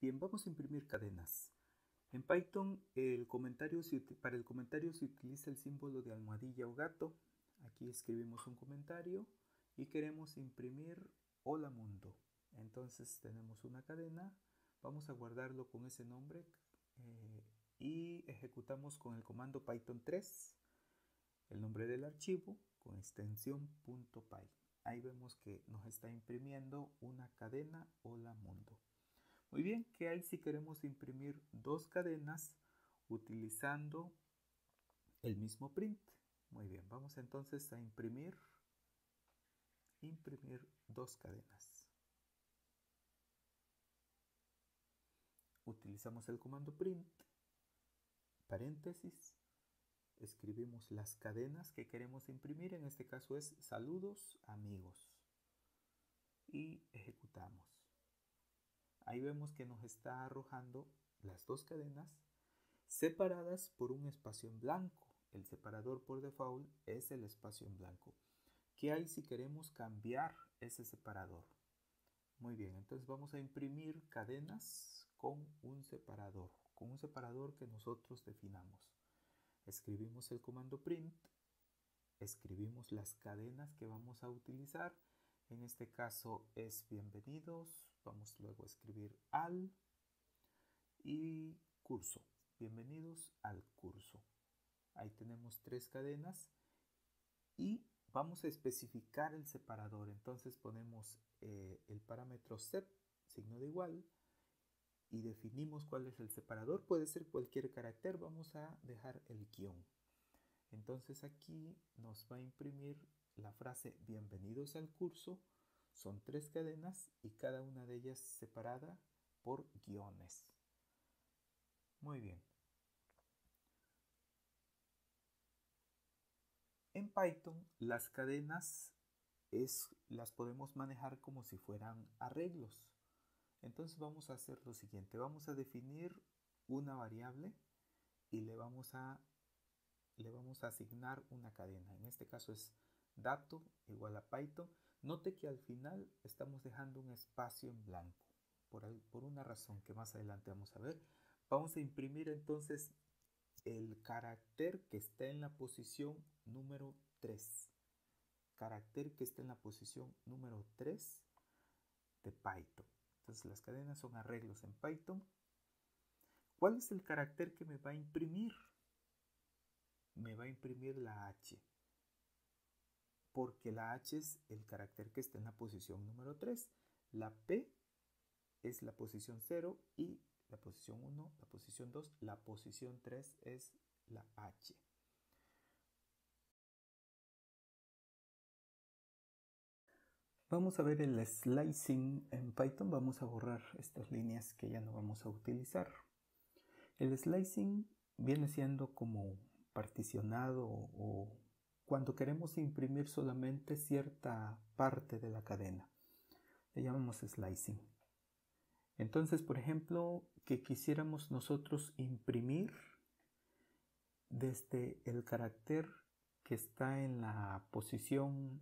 Bien, vamos a imprimir cadenas. En Python para el comentario se utiliza el símbolo de almohadilla o gato. Aquí escribimos un comentario y queremos imprimir Hola Mundo. Entonces tenemos una cadena, vamos a guardarlo con ese nombre y ejecutamos con el comando Python 3 el nombre del archivo con extensión .py. Ahí vemos que nos está imprimiendo una cadena Hola Mundo. Muy bien, ¿qué hay si queremos imprimir dos cadenas utilizando el mismo print? Muy bien, vamos entonces a imprimir dos cadenas. Utilizamos el comando print, paréntesis, escribimos las cadenas que queremos imprimir, en este caso es saludos amigos, y ejecutamos. Ahí vemos que nos está arrojando las dos cadenas separadas por un espacio en blanco. El separador por default es el espacio en blanco. ¿Qué hay si queremos cambiar ese separador? Muy bien, entonces vamos a imprimir cadenas con un separador que nosotros definamos. Escribimos el comando print, escribimos las cadenas que vamos a utilizar. En este caso es bienvenidos, vamos luego a escribir al y curso. Bienvenidos al curso. Ahí tenemos tres cadenas y vamos a especificar el separador. Entonces ponemos el parámetro sep, signo de igual, y definimos cuál es el separador. Puede ser cualquier carácter, vamos a dejar el guión. Entonces aquí nos va a imprimir la frase bienvenidos al curso. Son tres cadenas y cada una de ellas separada por guiones. Muy bien. En Python las cadenas las podemos manejar como si fueran arreglos. Entonces vamos a hacer lo siguiente. Vamos a definir una variable y le vamos a asignar una cadena. En este caso es dato igual a Python. Note que al final estamos dejando un espacio en blanco. Por una razón que más adelante vamos a ver. Vamos a imprimir entonces el carácter que está en la posición número 3. Carácter que está en la posición número 3 de Python. Entonces las cadenas son arreglos en Python. ¿Cuál es el carácter que me va a imprimir? Me va a imprimir la H. Porque la H es el carácter que está en la posición número 3. La P es la posición 0 y la posición 1, la posición 2, la posición 3 es la H. Vamos a ver el slicing en Python. Vamos a borrar estas líneas que ya no vamos a utilizar. El slicing viene siendo como particionado o cuando queremos imprimir solamente cierta parte de la cadena. Le llamamos slicing. Entonces, por ejemplo, que quisiéramos nosotros imprimir desde el carácter que está en la posición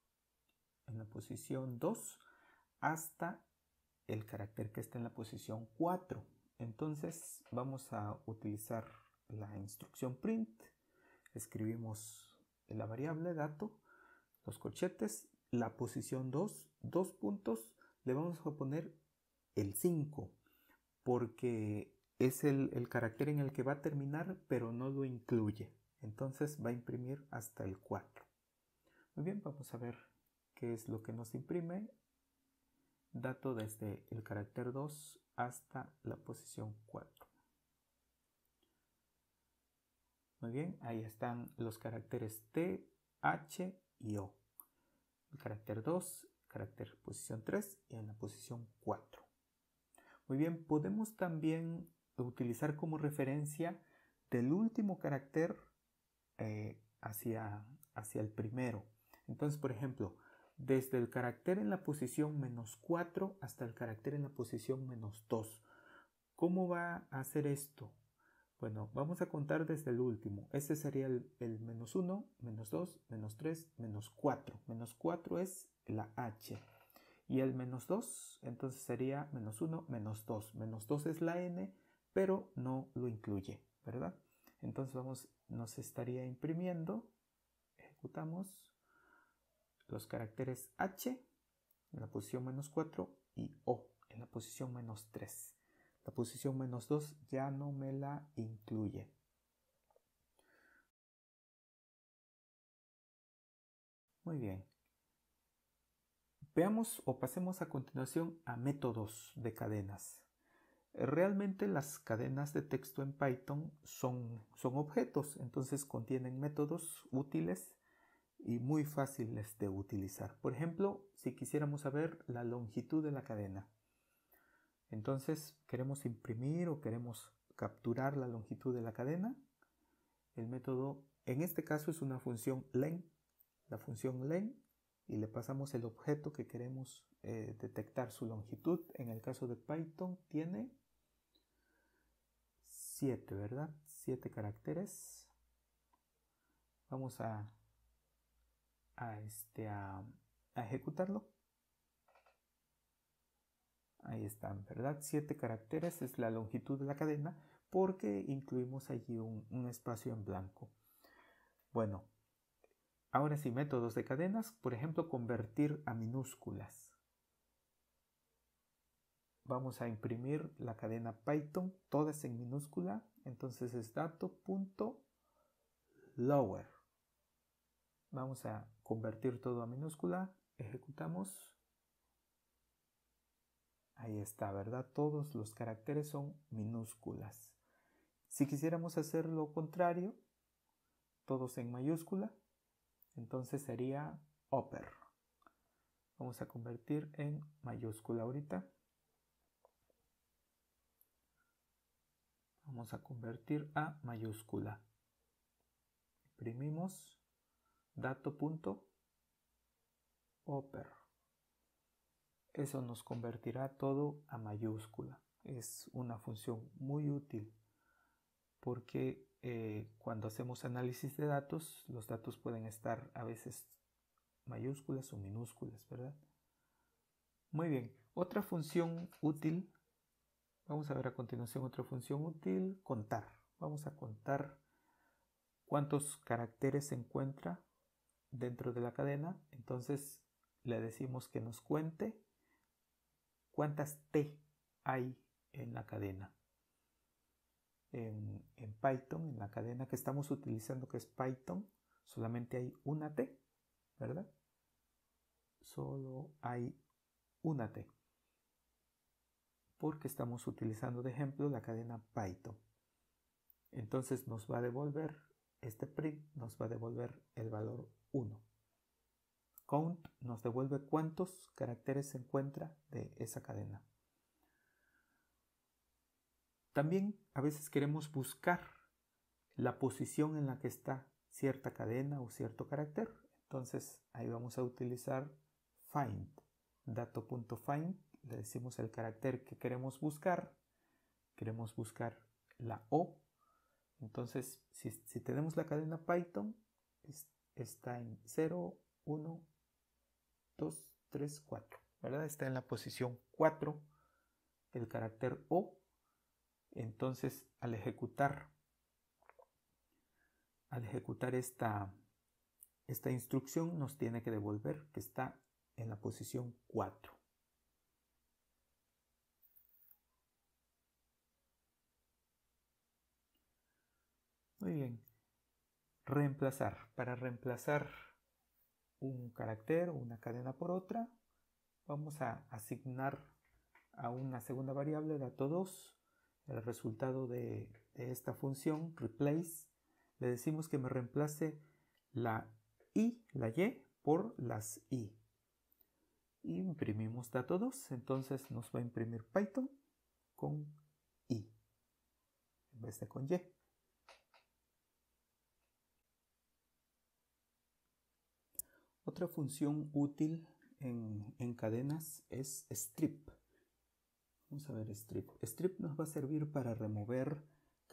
2 hasta el carácter que está en la posición 4. Entonces vamos a utilizar la instrucción print. Escribimos la variable dato, los corchetes, la posición 2, dos puntos, le vamos a poner el 5 porque es el carácter en el que va a terminar, pero no lo incluye. Entonces va a imprimir hasta el 4. Muy bien, vamos a ver qué es lo que nos imprime. Dato desde el carácter 2 hasta la posición 4. Muy bien, ahí están los caracteres T, H y O. El carácter 2, carácter posición 3 y en la posición 4. Muy bien, podemos también utilizar como referencia del último carácter hacia el primero. Entonces, por ejemplo, desde el carácter en la posición -4 hasta el carácter en la posición -2. ¿Cómo va a hacer esto? Bueno, vamos a contar desde el último. Ese sería el -1, -2, -3, -4. -4 es la H. y el menos 2, entonces sería menos 1, menos 2. Menos 2 es la n, pero no lo incluye, ¿verdad? Entonces nos estaría imprimiendo, ejecutamos los caracteres h en la posición menos 4 y o en la posición menos 3. La posición menos 2 ya no me la incluye. Muy bien. Veamos o pasemos a continuación a métodos de cadenas. Realmente las cadenas de texto en Python son objetos, entonces contienen métodos útiles y muy fáciles de utilizar. Por ejemplo, si quisiéramos saber la longitud de la cadena, entonces queremos imprimir o queremos capturar la longitud de la cadena. El método en este caso es una función len, la función len, y le pasamos el objeto que queremos detectar su longitud. En el caso de Python tiene 7, ¿verdad? 7 caracteres. Vamos a ejecutarlo. Ahí están, ¿verdad? 7 caracteres es la longitud de la cadena porque incluimos allí un espacio en blanco. Bueno, ahora sí, métodos de cadenas, por ejemplo, convertir a minúsculas. Vamos a imprimir la cadena Python, todas en minúscula, entonces es dato.lower. Vamos a convertir todo a minúscula, ejecutamos. Ahí está, ¿verdad? Todos los caracteres son minúsculas. Si quisiéramos hacer lo contrario, todos en mayúscula, entonces sería upper. Vamos a convertir en mayúscula ahorita. Vamos a convertir a mayúscula. Imprimimos dato.upper. Eso nos convertirá todo a mayúscula. Es una función muy útil porque cuando hacemos análisis de datos, los datos pueden estar a veces mayúsculas o minúsculas, ¿verdad? Muy bien, otra función útil, vamos a ver a continuación otra función útil, contar. Vamos a contar cuántos caracteres se encuentra dentro de la cadena, entonces le decimos que nos cuente cuántas T hay en la cadena. En Python, en la cadena que estamos utilizando, que es Python, solamente hay una T, ¿verdad? Solo hay una T, porque estamos utilizando de ejemplo la cadena Python. Entonces nos va a devolver, este print nos va a devolver el valor 1. Count nos devuelve cuántos caracteres se encuentra de esa cadena. También a veces queremos buscar la posición en la que está cierta cadena o cierto carácter. Entonces ahí vamos a utilizar find. Dato.find, le decimos el carácter que queremos buscar. Queremos buscar la O. Entonces si tenemos la cadena Python, está en 0, 1, 2, 3, 4. ¿Verdad? Está en la posición 4 el carácter O. Entonces al ejecutar esta instrucción nos tiene que devolver que está en la posición 4. Muy bien. Reemplazar. Para reemplazar un carácter o una cadena por otra, vamos a asignar a una segunda variable, dato2, el resultado de esta función, replace. Le decimos que me reemplace la I, la Y, por las I. Y imprimimos dato2, entonces nos va a imprimir Python con I en vez de con Y. Otra función útil en cadenas es strip. Vamos a ver strip. Strip nos va a servir para remover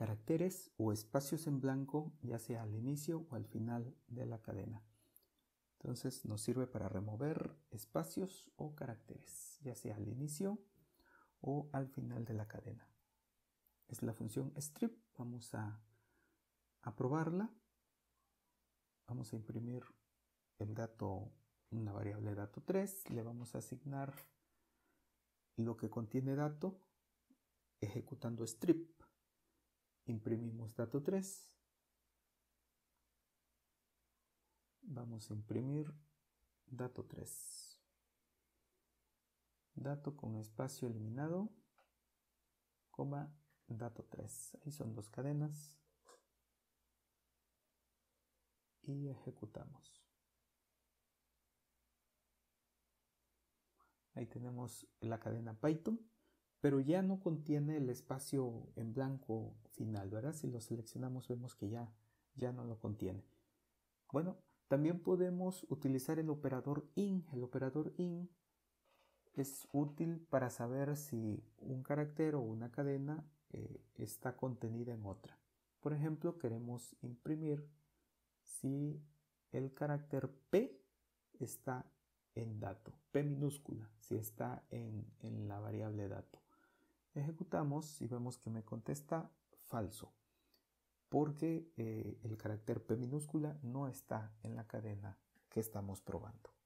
caracteres o espacios en blanco, ya sea al inicio o al final de la cadena. Entonces nos sirve para remover espacios o caracteres, ya sea al inicio o al final de la cadena. Es la función strip. Vamos a probarla. Vamos a imprimir el dato, una variable dato 3. Le vamos a asignar lo que contiene dato ejecutando strip. Imprimimos dato 3. Vamos a imprimir dato 3. Dato con espacio eliminado, coma, dato 3. Ahí son 2 cadenas. Y ejecutamos. Ahí tenemos la cadena Python, pero ya no contiene el espacio en blanco final, ¿verdad? Si lo seleccionamos vemos que ya no lo contiene. Bueno, también podemos utilizar el operador IN. El operador IN es útil para saber si un carácter o una cadena está contenida en otra. Por ejemplo, queremos imprimir si el carácter P está en dato, P minúscula, si está en la variable dato. Ejecutamos y vemos que me contesta falso, porque el carácter P minúscula no está en la cadena que estamos probando.